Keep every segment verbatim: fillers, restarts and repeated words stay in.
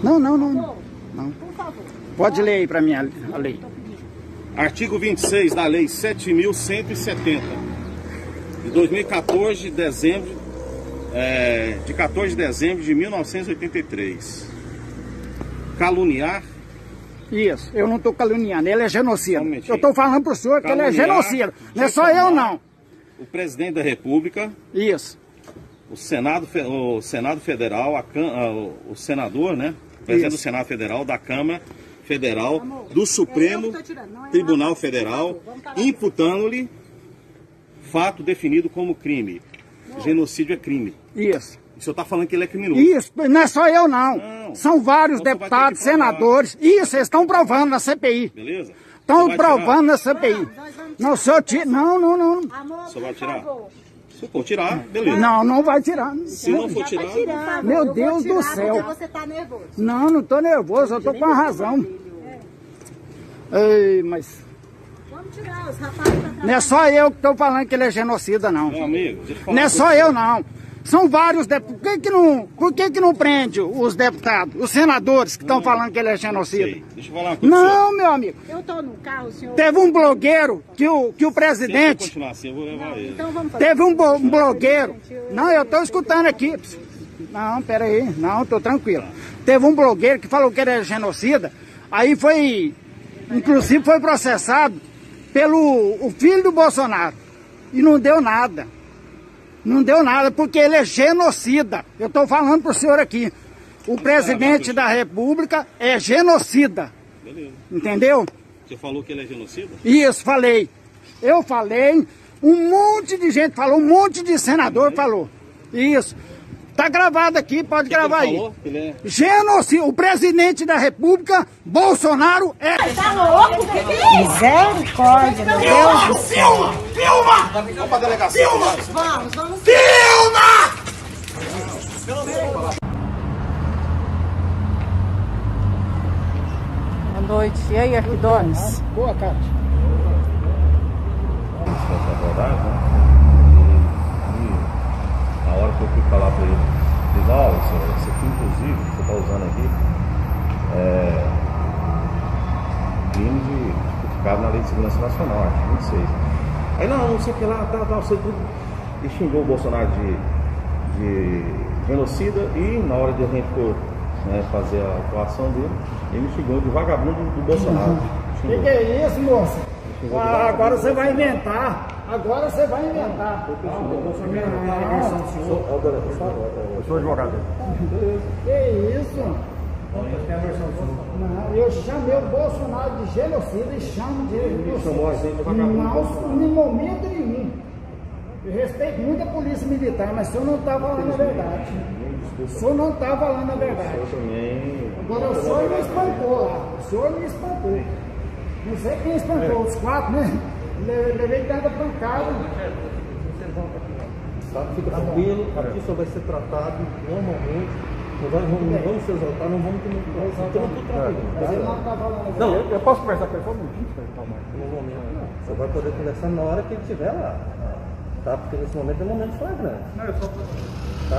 Não, não, não. não. não. Por favor. Pode ler aí para mim a, a lei. Artigo vinte e seis da Lei sete mil cento e setenta, de dois mil e quatorze, de dezembro, é, de quatorze de dezembro de mil novecentos e oitenta e três. Caluniar. Isso, eu não estou caluniando, ele é genocida. Um eu estou falando para o senhor que ele é genocida. Não é só eu, não. O presidente da República. Isso. O Senado, o Senado Federal, a, o senador, né? O presidente Isso. do Senado Federal, da Câmara Federal, do Supremo Tribunal Federal, imputando-lhe fato definido como crime. Genocídio é crime. Isso. O senhor está falando que ele é criminoso. Isso, não é só eu não. não. São vários então, deputados, senadores. Isso, eles estão provando na C P I. Beleza? Estão provando na C P I. Não, o senhor tira. Não, não, não. O senhor vai tirar? Se for tirar, beleza. Não, não vai tirar. Se não for tirar... tirar Meu Deus do céu. Você tá nervoso. Não, não estou nervoso, eu estou com a razão. Ei, mas... Vamos tirar, os rapazes tá Não é só eu que estou falando que ele é genocida, não. Meu amigo, deixa eu falar Não é uma só coisa. eu, não. São vários deputados. Por que que não, por que que não prende os deputados, os senadores que estão falando que ele é genocida? Sei. Deixa eu falar uma coisa. Não, meu amigo. Eu tô no carro, senhor. Teve um blogueiro que o, que o Se presidente... continuar assim, eu vou levar ele. Então vamos fazer. Teve um, bo- um blogueiro... Não, eu estou escutando aqui. Não, peraí. Não, estou tranquilo. Teve um blogueiro que falou que ele era genocida. Aí foi... Inclusive foi processado pelo o filho do Bolsonaro. E não deu nada. Não deu nada, porque ele é genocida. Eu estou falando para o senhor aqui. O presidente da República é genocida. Beleza. Entendeu? Você falou que ele é genocida? Isso, falei. Eu falei, um monte de gente falou, um monte de senador falou. Isso. Tá gravado aqui, pode O que que gravar ele aí. falou? Que ele é... Genocida. O presidente da República, Bolsonaro, é... Tá louco? Misericórdia, meu Deus do céu. Filma! Filma! Vamos pra delegacia. Filma! Vamos, vamos. Filma! Boa noite. E aí, Arquidones? Boa, Cátia. Na hora que eu fui falar para ele, diz, ó, oh, isso aqui inclusive, que você está usando aqui, é crime de tipificado na Lei de Segurança Nacional, artigo vinte e seis. Aí não, não sei o que lá, tal, tal, sei tudo. E xingou o Bolsonaro de, de genocida e na hora de a gente for, né, fazer a atuação dele, ele me xingou de vagabundo do Bolsonaro. O que, Xingou. que é isso, moça? Xingou de Ah, vagabundo. agora você vai inventar. Agora você vai inventar. Eu sou advogado dele. Que isso? Não, eu chamei o Bolsonaro de genocida e chamo de Ele chamou a gente de vagabundo. Não, em momento nenhum. Eu respeito muito a polícia militar, mas o senhor não está falando a verdade. O senhor não está falando a verdade. Eu também. Agora o senhor me espancou lá. O senhor me espancou. Não sei quem espancou, os quatro, né? Le- Levei tanta pancada. Tá? Fica tranquilo, aqui só vai ser tratado normalmente. Não, vai, não, não vamos se exaltar, não vamos comer. Então, tudo tranquilo. Mas ele Tá? não está falando a verdade. Não, Eu posso conversar com ele só um minutinho? no momento não. Você vai poder conversar na hora que ele estiver lá. Tá? Porque nesse momento é momento flagrante. Não, eu só Tá?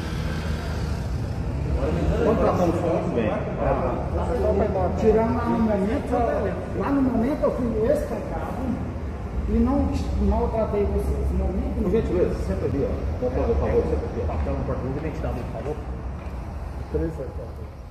Vamos tratar o som bem. Tirando lá no momento, lá no momento eu fui espancado e não maltratei vocês. No momento, Por gentileza, sempre ali, ó. Por favor, sempre aqui, ó. Papel no português, identidade, por favor. três, sete, quatro.